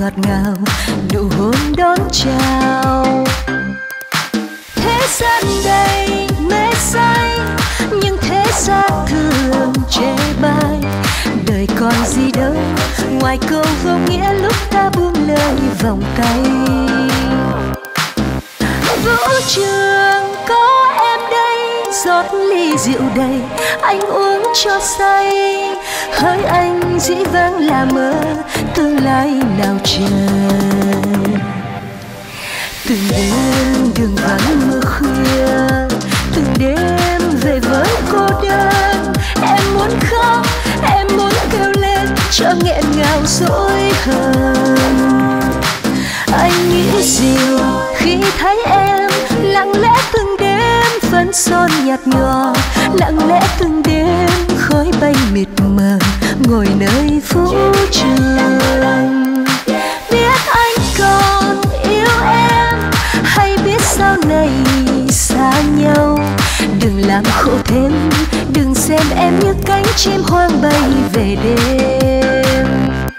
ngọt ngào, nụ hôn đón chào. Thế gian đầy mê say, nhưng thế gian thường chê bai. Đời còn gì đâu ngoài câu vô nghĩa lúc ta buông lời vòng tay. Vũ trường có em đây, rót ly rượu đầy, anh uống cho say. Hỡi anh dĩ vãng là mơ, tương lai nào chờ. Từng đêm đường vắng mưa khuya, từng đêm về với cô đơn. Em muốn khóc, em muốn kêu lên cho nghẹn ngào dỗi hờn. Anh nghĩ gì khi thấy em lặng lẽ từng đêm phấn son nhạt nhòa, lặng lẽ từng đêm khói bay mịt mờ ngồi nơi phố trường. Biết anh còn yêu em hay biết sau này xa nhau. Đừng làm khổ thêm, đừng xem em như cánh chim hoang bay về đêm.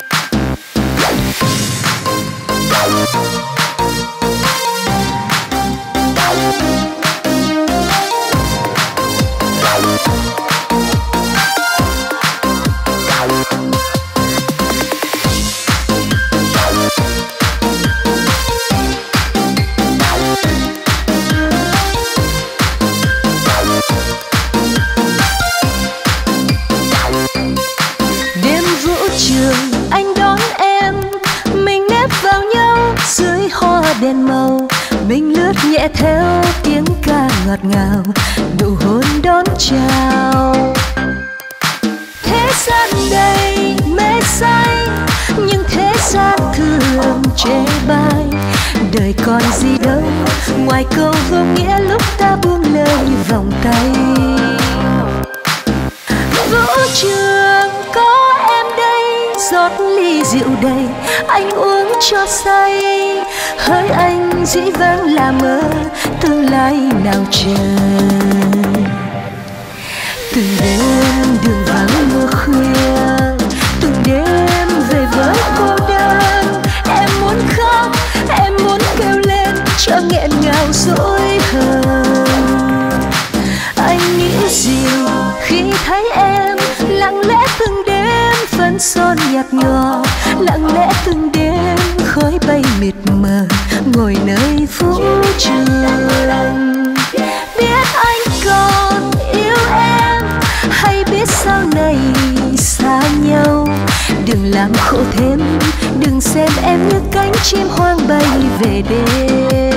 Anh đón em, mình nép vào nhau dưới hoa đèn màu. Mình lướt nhẹ theo tiếng ca ngọt ngào, nụ hôn đón chào. Thế gian đầy mê say, nhưng thế gian thường chê bai. Đời còn gì đâu ngoài câu vô nghĩa lúc ta buông lời vòng tay. Vũ trường có em đây, rót ly rượu đầy, anh uống cho say. Hỡi anh dĩ vãng là mơ, tương lai nào chờ. Từng đêm đường vắng mưa khuya, từng đêm về với cô đơn. Em muốn khóc, em muốn kêu lên cho nghẹn ngào dỗi hờn. Anh nghĩ gì khi thấy em lặng lẽ từng đêm phấn son nhạt nhòa, lặng lẽ từng đêm khói bay mịt mờ ngồi nơi phố trường. Biết anh còn yêu em hay biết sau này xa nhau. Đừng làm khổ thêm, đừng xem em như cánh chim hoang bay về đêm.